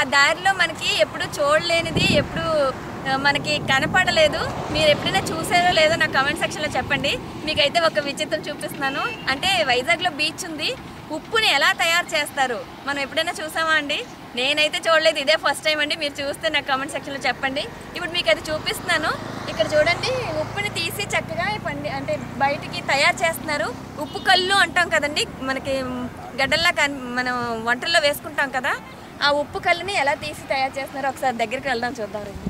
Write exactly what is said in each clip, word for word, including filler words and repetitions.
దారిలో మనకి ఎప్పుడు చూడలేనిది ఎప్పుడు మనకి కనపడలేదు. మీరు ఎప్పుడైనా చూసారో లేదో నాకు కామెంట్ సెక్షన్లో చెప్పండి. మీకైతే ఒక విచిత్రం చూపిస్తున్నాను. అంటే వైజాగ్లో బీచ్ ఉంది, ఉప్పుని ఎలా తయారు చేస్తారు మనం ఎప్పుడైనా చూసామా అండి? నేనైతే చూడలేదు, ఇదే ఫస్ట్ టైం అండి. మీరు చూస్తే నాకు కామెంట్ సెక్షన్లో చెప్పండి. ఇప్పుడు మీకు అది చూపిస్తున్నాను. ఇక్కడ చూడండి, ఉప్పుని తీసి చక్కగా పండి అంటే బయటికి తయారు చేస్తున్నారు. ఉప్పు కళ్ళు అంటాం కదండి, మనకి గడ్డల్లా మనం వంటల్లో వేసుకుంటాం కదా, ఆ ఉప్పు కళ్ళుని ఎలా తీసి తయారు చేస్తున్నారో ఒకసారి దగ్గరికి వెళ్దాం, చూద్దాం రండి.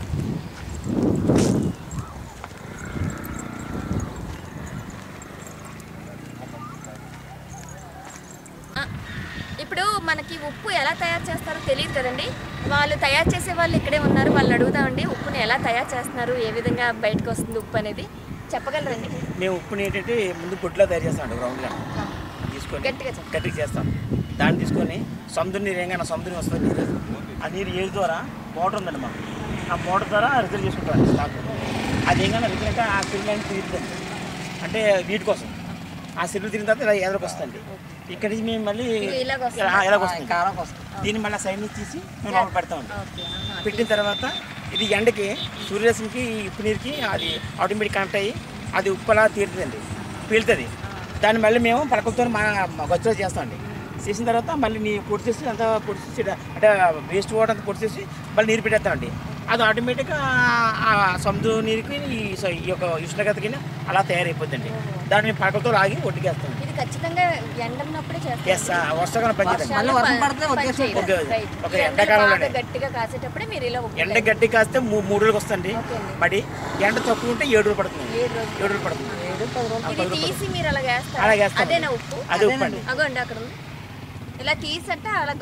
ఇప్పుడు మనకి ఉప్పు ఎలా తయారు చేస్తారో తెలియదు కదండి. వాళ్ళు తయారు చేసే వాళ్ళు ఇక్కడే ఉన్నారు, వాళ్ళని అడుగుదామండి. ఉప్పుని ఎలా తయారు చేస్తున్నారు, ఏ విధంగా బయటకు వస్తుంది ఉప్పు అనేది చెప్పగలరండి? మేము ఉప్పుని ఏంటంటే ముందు పొట్టులో తయారు చేస్తామండి, రౌండ్గా తీసుకొని గట్టిగా గట్టిగా చేస్తాం. దాన్ని తీసుకొని సముద్ర నీరు ఏంగా సముద్రం వస్తుంది నీరు, ఆ నీరు ఏడు ద్వారా మోటార్ ఉందండి మాకు, ఆ మోటార్ ద్వారా రిజర్వ్ చేసుకుంటాం స్టాక్. అది ఏంగా రిజర్వ్ ఆ సిరులు తిరుగుతుంది, అంటే వీటి కోసం ఆ సిరులు తిరిగిన తర్వాత ఇలా ఎదరికి వస్తుంది. ఇక్కడ నుంచి మేము మళ్ళీ ఎలాగొస్తుంది, దీన్ని మళ్ళీ సైడ్ నుంచి తీసి మేము లోపల పెడతామండి. పెట్టిన తర్వాత ఇది ఎండకి సూర్యరశ్మికి ఉప్పు నీరుకి అది ఆటోమేటిక్ కనెక్ట్ అయ్యి అది ఉప్పు అలా తీరుతుందండి, పీలుతుంది. దాన్ని మళ్ళీ మేము పలకలతో మా గొచ్చలో చేస్తామండి. చేసిన తర్వాత మళ్ళీ నీ పొడి చేసి అంతా పొడి చేసి అంటే వేస్ట్ వాటర్ అంతా పొడి చేసి మళ్ళీ నీరు పెట్టేస్తామండి. అది ఆటోమేటిక్గా ఆ సముద్ర నీరుకి ఈ యొక్క ఉష్ణగతకి అలా తయారైపోతుందండి. దాన్ని పలకలతో లాగి ఒడ్డుకేస్తాం. ఇది ఖచ్చితంగా ఎండన్నప్పుడే చేస్తాం. వర్షాకాలం పనిచేయడం ఒక ఎండాకాలంలో గట్టిగా కాసేటప్పుడే మీరు ఇలా ఎండ గట్టి కాస్తే మూడు రోజులకు వస్తుంది మడి, ఎండ తక్కువ ఉంటే ఏడు రోజులు పడుతుంది, ఏడు రోజులు పడుతుంది. తీసి మీరు అలా వేస్తారు, అలా వేస్తాం. అదేనా ఉప్పు? అదే ఉప్పు అండి. అగోండి అక్కడ ఇలా తీసంటే అలా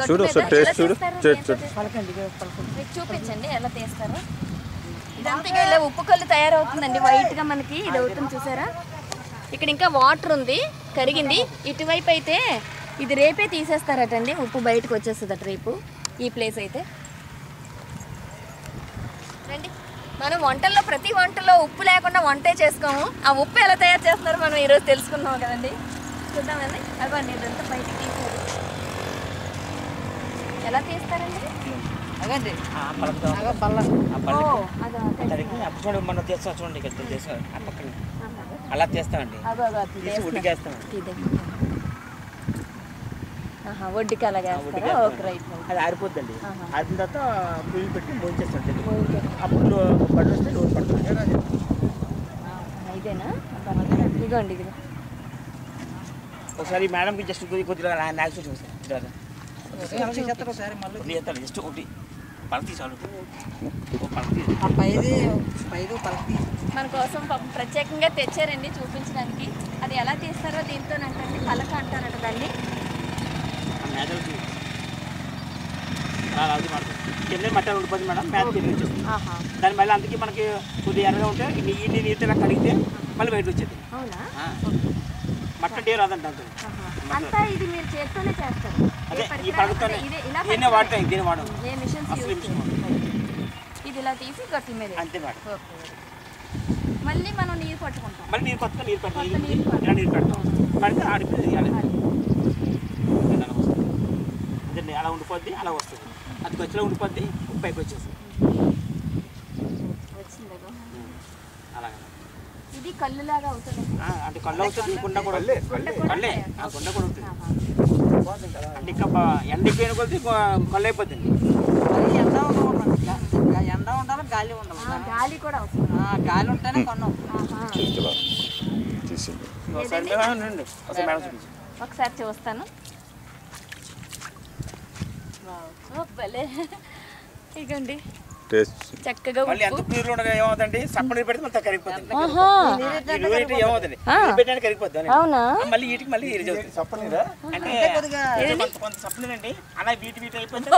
చూపించండి ఎలా తీస్తారు. ఇదంతా ఇలా ఉప్పు కళ్ళు తయారవుతుందండి, వైట్ గా మనకి ఇది అవుతుంది చూసారా. ఇక్కడ ఇంకా వాటర్ ఉంది, కరిగింది. ఇటువైపు అయితే ఇది రేపే తీసేస్తారటండి, ఉప్పు బయటకు వచ్చేస్తుంది అట రేపు. ఈ ప్లేస్ అయితే రండి, మనం వంటల్లో ప్రతి వంటలో ఉప్పు లేకుండా వంటే చేసుకోము. ఆ ఉప్పు ఎలా తయారు చేస్తున్నారో మనం ఈరోజు తెలుసుకున్నాం కదండి. చూద్దామండి. అవ్వండి ఇదంతా బయటకు తీసారు, ఎలా తీస్తారండి? అదండి చూడండి, మనం తీస్తాం చూడండి, ఆ పక్కన అలా తీస్తామండి, ఒడ్డుకి వేస్తామండి. ఒడ్డుకి అలాగే అది ఆరిపోద్దండి. ఆరిన తర్వాత పువ్వులు పెట్టి మోయించేస్తాం. అప్పుడు బడి వస్తే లోన్ పడుతుంది. ఇదేనా? ఇదిగోండి ఇది. ఒకసారి మేడంకి జస్ట్ కొద్దిగా నాకు చూసాను జస్ట్ ఒకటి పలకి చాలు. మన కోసం ప్రత్యేకంగా తెచ్చారండి చూపించడానికి. అది ఎలా తీస్తారో దీంతో అంటండి పలక అంటారట దాన్ని. కింద మట్ట ఉండిపోతుంది మేడం, మేత తిరిగి వచ్చేస్తుంది. దాని మళ్ళీ అందుకే మనకి కొద్దిగా ఎర్రగా ఉంటే నీటి నీటితో ఇలా కడిగితే మళ్ళీ బయట వచ్చేది. మట్ట డే రాదండి అంత. అంతా ఇది మీరు చేత్తోనే చేస్తారు? అదే ఈ పలకతోనే, దీన్నే వాడతాం, దీన్ని వాడడం. ఇది ఇలా తీసి గట్ల మీద అంతే మేడం. మళ్ళీ మనం నీరు పట్టుకుంటాం, మళ్ళీ నీరు కొత్తగా నీరు పెడతాం, ఇలా నీరు పెడతాం. పడితే ఆడిపోయి అలా ఉండిపోద్ది, అలా వస్తుంది. అది గచ్చిలో ఉండిపోద్ది, పైకి వచ్చేస్తుంది. అలాగే ఇది కళ్ళు లాగా అవుతుంది, అంటే కళ్ళు అవుతుంది, కుండ కూడా కళ్ళే, ఆ కుండ కూడా అవుతుంది. అంటే ఇంకా ఎండిపోయిన కొద్ది కళ్ళు అయిపోతుంది. ఎండ ఉండాలి, గాలి ఉండాలి. గాలి కూడా వస్తుంది, గాలి ఉంటేనే కొన్నాం. ఒకసారి చూస్తాను. ఇగండి చక్కగా ఏమవుతుంది, సప్పని పెడితే మళ్ళీ కరిగిపోతుంది. ఏమవుతుంది పెట్టడానికి కరిగిపోద్ది, అవునా? మళ్ళీ వీటికి మళ్ళీ సప్పని అంటే కొంత సప్పని అండి, అలా వీటి వీటి అయిపోతుంది.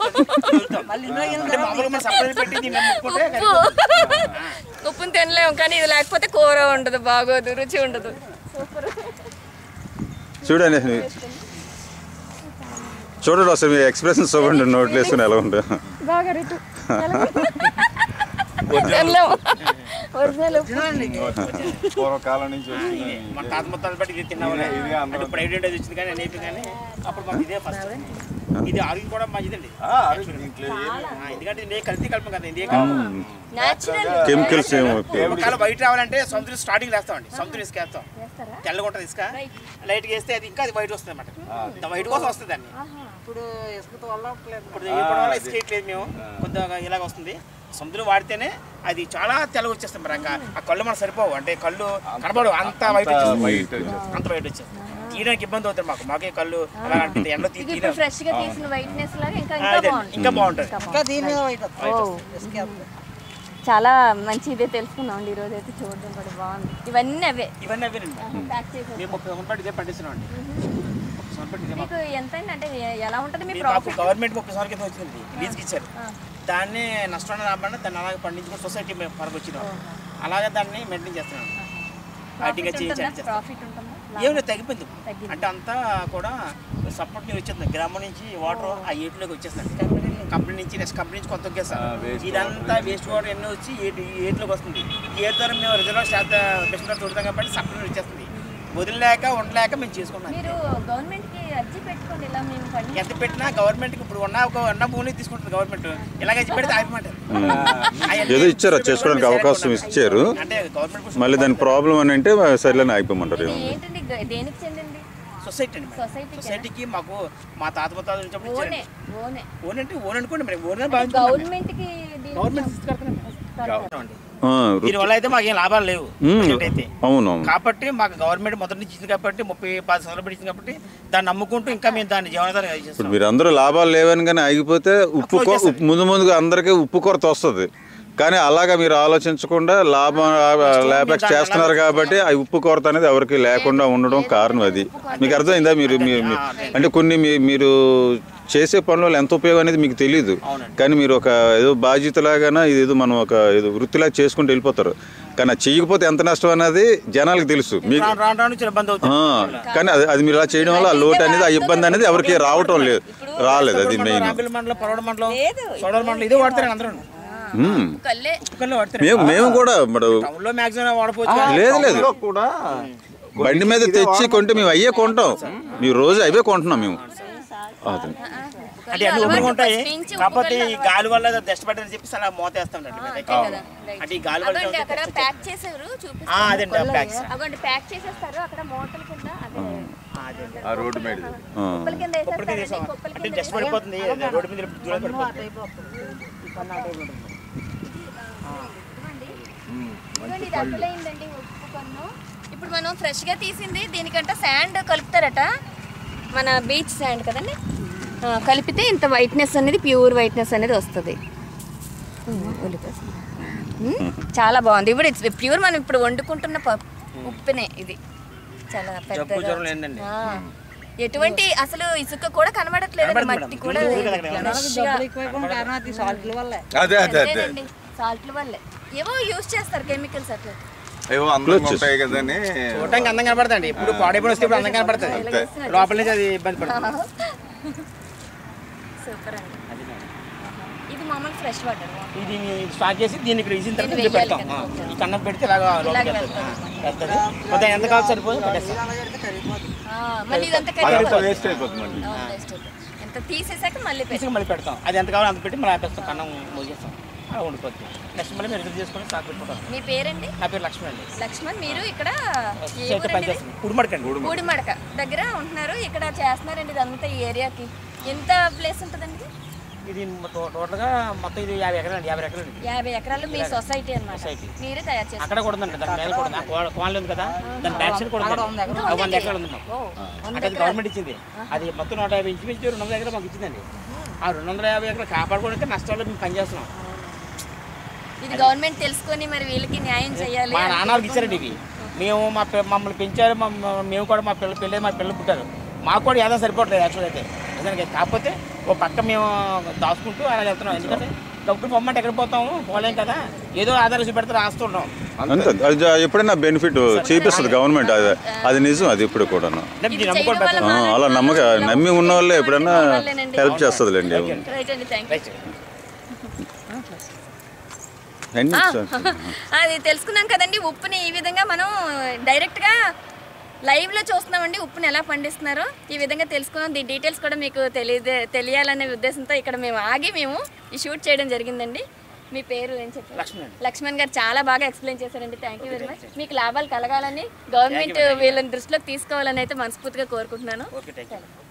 ఉప్పుని తినలేము, కానీ ఇది లేకపోతే కూర ఉండదు, బాగోదు, రుచి ఉండదు. చూడండి చూడండి అసలు మీ ఎక్స్ప్రెషన్ చూడండి, నోట్లు వేసుకుని ఎలా ఉంటుంది. బాగా రుచి పూర్వకాలం నుంచి మన తాత ముత్తాలు బట్టి తిన్నాం. ప్రైవేట్ వచ్చింది కానీ కానీ అప్పుడు మాకు ఇదే ఫస్ట్. ఇది ఆరోగ్యం కూడా మంచిదండి. దీంట్లో ఎందుకంటే ఇదే కల్తీ కలపం కదా, ఇదే కెమికల్స్ ఒకవేళ వైట్ రావాలంటే సముద్రం స్టార్టింగ్ వేస్తామండి. సముద్రం ఇసుక వేస్తాం, తెల్లగా ఉంటుంది ఇసుక, లైట్గా వేస్తే అది ఇంకా అది వైట్ వస్తుంది అన్నమాట. వైట్ కోసం వస్తుంది అండి. ఇప్పుడు ఇసుకతో వల్ల ఇప్పుడు వేయడం వల్ల ఇసుక వేయట్లేదు మేము, కొద్దిగా ఇలాగ వస్తుంది. సముద్రం వాడితేనే అది చాలా తెల్లగా వచ్చేస్తుంది. మరి ఇంకా ఆ కళ్ళు మనకు సరిపోవు, అంటే కళ్ళు కనబడవు, అంత వైట్ వచ్చేస్తుంది, అంత వైట్ వచ్చేస్తుంది. తీయడానికి ఇబ్బంది అవుతుంది మాకు, మాకే కళ్ళు అలా అనిపిస్తుంది. ఎండలో తీయడం ఫ్రెష్ గా తీసిన వైట్నెస్ లాగా ఇంకా ఇంకా బాగుంటుంది. ఇంకా బాగుంటుంది. ఇంకా దీని మీద వైట్ వస్తుంది. ఇసుక వేస్తే. చాలా మంచి ఇదే తెలుసుకున్నాం అండి. ఈరోజు అయితే చూడడం కూడా బాగుంది. ఇవన్నీ అవే ఇవన్నీ అవేనండి. ప్యాక్ చేసి మేము ముప్పై సంవత్సరాలు ఇదే పండిస్తున్నాం అండి. ముప్పై సంవత్సరాలు ఇదే మీకు ఎంత అంటే ఎలా ఉంటుంది మీ మాకు ప్రాఫిట్? గవర్నమెంట్ ముప్పై సంవత్సరాల కింద వచ్చింది, లీజ్కి ఇచ్చారు. దాన్ని నష్టాన్ని రాబడి దాన్ని అలాగే పండించుకుని సొసైటీ మేము పరకు వచ్చినాం. అలాగే దాన్ని మెయింటైన్ చేస్తున్నాం. వాటిగా చేయించాలి ప్రాఫిట్ ఉంటుందా? ఏమైనా తగ్గిపోయింది. అంటే అంతా కూడా సపోర్ట్ నుంచి వచ్చేస్తుంది, గ్రామం నుంచి వాటర్ ఆ ఏట్లోకి వచ్చేస్తుంది. కంపెనీ నుంచి నెక్స్ట్ కంపెనీ నుంచి కొంత ఒకేసారి ఇదంతా వేస్ట్ వాటర్ ఎన్నో వచ్చి ఏటి ఏట్లోకి వస్తుంది. ఈ ఏటు ద్వారా మేము రిజర్వ్ శాత బెస్ట్ చూడతాం కాబట్టి సప్లై వచ్చేస్తుంది. వదిలేక ఉండలేక మేము చేసుకున్నాం. మీరు గవర్నమెంట్ కి అర్జీ పెట్టుకోండి, ఇలా మేము పండి ఎంత పెట్టినా గవర్నమెంట్కి ఇప్పుడు ఉన్న ఒక ఉన్న భూమిని తీసుకుంటుంది గవర్నమెంట్. ఇలాగ పెడితే ఆగిపోమంటారు. ఏదో ఇచ్చారు, చేసుకోవడానికి అవకాశం ఇచ్చారు. అంటే గవర్నమెంట్ మళ్ళీ దాని ప్రాబ్లం అని అంటే సరిలేని ఆగిపోమంటారు. ఏంటండి దేనికి చెందింది? సొసైటీ అండి. సొసైటీ సొసైటీకి మాకు మా తాత ముత్తాతల నుంచి అప్పుడు ఓనే ఇచ్చారండి. ఓనే ఓన్ అంటే ఓన్ అనుకోండి, మరి ఓన్ బాగుంటుంది. గవర్నమెంట్ కి గవర్నమెంట్ తీసుకెళ్తున్నాం. ఆ, దీని వల్ల అయితే మాకు ఏం లాభాలు లేవు అయితే. అవును కాబట్టి మాకు గవర్నమెంట్ మొదటి నుంచి ఇచ్చింది కాబట్టి ముప్పై పది సంవత్సరాలు ఇచ్చింది కాబట్టి దాన్ని నమ్ముకుంటూ ఇంకా మేము దాన్ని జీవనాధారం ఇప్పుడు చేస్తాం. మీరు అందరూ లాభాలు లేవని కానీ ఆగిపోతే ఉప్పు కొ- ఉప్పు- ముందు ముందుగా అందరికీ ఉప్పు కొరత వస్తుంది. కానీ అలాగా మీరు ఆలోచించకుండా లాభం లేపేక్స్ చేస్తున్నారు కాబట్టి ఆ ఉప్పు కొరత అనేది ఎవరికి లేకుండా ఉండడం కారణం అది. మీకు అర్థమైందా? మీరు మీ- మీ- అంటే కొన్ని మీ- మీరు చేసే పనులు ఎంత ఉపయోగం అనేది మీకు తెలియదు. కానీ మీరు ఒక ఏదో బాధ్యతలాగానే ఇదేదో మనం ఒక ఏదో వృత్తిలాగా చేసుకుంటూ వెళ్ళిపోతారు. కానీ అది చేయకపోతే ఎంత నష్టం అనేది జనాలకు తెలుసు. మీకు రాను రాను రాను చాలా ఇబ్బంది అవుతుంది. ఆ, కానీ అది అది మీరు ఇలా చేయడం వల్ల ఆ లోటు అనేది ఆ ఇబ్బంది అనేది ఎవరికి రావటం లేదు, రాలేదు. అది మెయిన్. రాంబిల్ మండలం, పొరవడ మండలం, సోడల మండలం ఇదే వాడతారు అందరూ. కల్లే ఉప్పుకల్లో వాడతారు. మేము మేము కూడా మరి టౌన్ లో మాక్సిమం వాడపోవచ్చు. లేదు లేదు కూడా బండి మీద తెచ్చి కొంటే మేము అయ్యే కొంటాం. మీ రోజు అవే కొంటున్నాం మేము. అదే అంటే అన్ని ఉప్పుగా ఉంటాయి. కాకపోతే ఈ గాలి వల్ల డస్ట్ పట్టని చెప్పేసి అలా మోతేస్తాం. అంటే ఈ గాలి వల్ల అగోండి అక్కడ ప్యాక్ చేసారు ఆ, చూపిస్తారు. అదండి ఆ ప్యాక్స్. అగోండి ప్యాక్ చేసేస్తారు అక్కడ మోటల కింద అదే అదండి. ఆ రోడ్డు మీద కుప్పల కింద ఇప్పటికే చేసాం. వేసేస్తారండి. కుప్పల అంటే కింద డస్ట్ పడిపోతుంది, రోడ్డు మీద దూరం పడిపోతుంది. ఇదిగోండి, ఇది అసలైందండి ఉప్పు కన్ను. ఇప్పుడు మనం ఫ్రెష్ గా తీసింది. దీనికంటే శాండ్ కలుపుతారట, మన బీచ్ శాండ్ కదండి. ఆ, కలిపితే ఇంత వైట్నెస్ అనేది, ప్యూర్ వైట్నెస్ అనేది వస్తుంది. ఉమ్, చాలా బాగుంది. ఇప్పుడు ఇట్స్ ప్యూర్ మనం ఇప్పుడు వండుకుంటున్న ప- ఉప్పునే ఇది. చాలా జబ్బు పెద్దగా జ్వరం లేదండి. ఆ, ఎటువంటి అసలు ఇసుక కూడా కనబడట్లేదు, మట్టి కూడా ఎక్కువైపోయిన కారణం అది సాల్ట్ల వల్లే. అదే అదే అదే లేదండి, సాల్ట్ల వల్లే. ఏవో యూజ్ చేస్తారు కెమికల్స్ అట్లా. ఏవో అందంగా ఉంటాయి కదని చూడటానికి అందంగా కనపడుతుంది. ఇప్పుడు పాడైపోయిన వస్తే ఇప్పుడు అందంగా కనపడుతుంది, లోపల నుంచి అది ఇబ్బంది పడుతుంది. సూపర్ అండి. ఇది మామూలు ఫ్రెష్ వాటర్. ఇది స్టార్ట్ చేసి దీన్ని ఇక్కడ ఇసిన తర్వాత ఇందులో పెడతాం. ఆ, ఈ కన్నం పెడితే ఇలాగా లోపలికి వెళ్తుంది. వెళ్తుంది. కొద్దిగా ఎంత కావాలి సరిపోదు పెట్టేస్తాం. మళ్ళీ ఇదంతా అదంతా కరిగిపోతుంది. వేస్ట్ అయిపోతుంది మళ్ళీ. అవును, waste అయిపోతుంది. ఎంత తీసేసాక మళ్ళీ పెట్టి తీసుకు మళ్ళీ పెడతాం. అది ఎంత కావాలో అంత పెట్టి మళ్ళీ ఆపేస్తాం. కన్నం మోసేస్తాం, అలా ఉండిపోతుంది. నెక్స్ట్ మళ్ళీ మీరు రిజర్వ్ చేసుకొని స్టాక్ పెట్టుకుంటాం. మీ పేరండి? నా పేరు లక్ష్మణ్ అండి. లక్ష్మణ్. మీరు ఇక్కడ ఏ సొసైటీ ఊరండి? పనిచేస్తుంది. కుడిమడకండి. పూడిమడక దగ్గర ఉంటున్నారు. ఇక్కడ చేస్తున్నారండి ఇదంతా ఈ ఏరియాకి. ఎంత ప్లేస్ ఉంటుందండి? ఇది టో- టోటల్గా మొత్తం ఇది యాభై ఎకరాలు అండి. యాభై ఎకరాలు అండి. యాభై ఎకరాలు మీ సొసైటీ అన్నమాట. సొసైటీ. మీరే తయారు చేస్తారు. అక్కడ కూడా ఉందండి, దాని మీద కూడా ఉంది. ఆ కోవాలి ఉంది కదా, దాని బ్యాక్ సైడ్ కూడా ఉంది. ఆ వంద ఎకరాలు ఉంది మాకు. ఓ, అంటే అది గవర్నమెంట్ ఇచ్చింది. అది మొత్తం నూట యాభై ఇంచు మించి రెండు వందల ఎకరాలు మాకు ఇచ్చిందండి. ఆ రెండు వందల యాభై ఎకరాలు కాపాడుకోవడానికి నష్టాల్లో మేము పనిచేస్తున్నాం. ఇది గవర్నమెంట్ తెలుసుకొని మరి వీళ్ళకి న్యాయం చేయాలి. మా నాన్నకి ఇచ్చారండి ఇవి. మేము మా పి- మమ్మల్ని పెంచారు, మమ్మ- మేము కూడా మా పిల్లలు పెళ్ళి మా పిల్లలు పుట్టారు. మాకు కూడా ఏదో సరిపోవట్లేదు యాక్చువల్ అయితే నిజానికి. కాకపోతే ఓ పక్క మేము దాచుకుంటూ అలా వెళ్తున్నాం. ఎందుకంటే డాక్టర్ పొమ్మంటే ఎక్కడ పోతాము, పోలేం కదా, ఏదో ఆధారాలు చూపెడితే రాస్తుంటాం. అంతే. అది జా- ఎప్పుడైనా బెనిఫిట్ చూపిస్తుంది గవర్నమెంట్. అది అది నిజం. అది ఇప్పుడు కూడా అంటే ఇది నమ్ముకోవడం better. అలా నమ్మక నమ్మి ఉన్న వాళ్ళే ఎప్పుడైనా హెల్ప్ చేస్తుందిలేండి. రైట్ అండి, థ్యాంక్ యూ. రైట్. అన్నీ అది తెలుసుకున్నాం కదండి. ఉప్పుని ఈ విధంగా మనం డైరెక్ట్గా లైవ్లో చూస్తున్నామండి ఉప్పుని ఎలా పండిస్తున్నారో ఈ విధంగా తెలుసుకున్నాం. దీని డీటెయిల్స్ కూడా మీకు తెలియదే తెలియాలనే ఉద్దేశంతో ఇక్కడ మేము ఆగి మేము ఈ షూట్ చేయడం జరిగిందండి. మీ పేరు ఏం చెప్పారు? లక్ష్మణ్. లక్ష్మణ్ గారు చాలా బాగా ఎక్స్ప్లెయిన్ చేశారండి. Thank you very much. మీకు లాభాలు కలగాలని గవర్నమెంట్ వీళ్ళని దృష్టిలోకి తీసుకోవాలని అయితే మనస్ఫూర్తిగా కోరుకుంటున్నాను. Okay thank you.